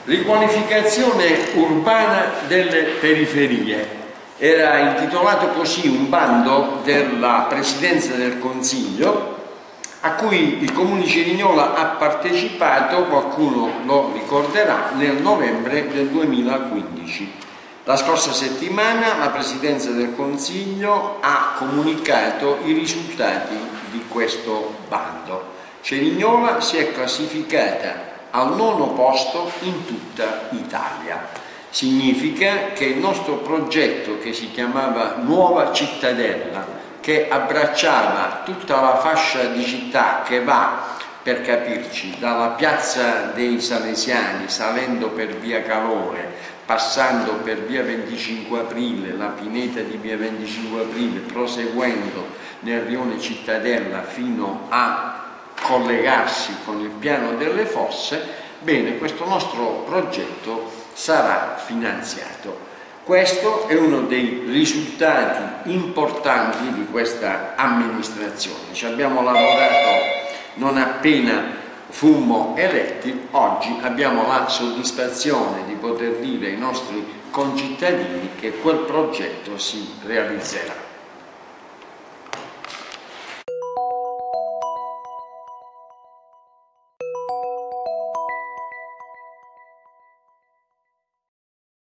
Riqualificazione urbana delle periferie. Era intitolato così un bando della Presidenza del Consiglio a cui il Comune di Cerignola ha partecipato, qualcuno lo ricorderà, nel novembre del 2015. La scorsa settimana la Presidenza del Consiglio ha comunicato i risultati di questo bando. Cerignola si è classificata al 9° posto in tutta Italia. Significa che il nostro progetto, che si chiamava Nuova Cittadella, che abbracciava tutta la fascia di città che va, per capirci, dalla piazza dei Salesiani, salendo per via Calore, passando per via 25 Aprile, la pineta di via 25 Aprile, proseguendo nel rione Cittadella fino a collegarsi con il piano delle fosse. Bene, questo nostro progetto sarà finanziato. Questo è uno dei risultati importanti di questa amministrazione. Ci abbiamo lavorato non appena fummo eletti, oggi abbiamo la soddisfazione di poter dire ai nostri concittadini che quel progetto si realizzerà.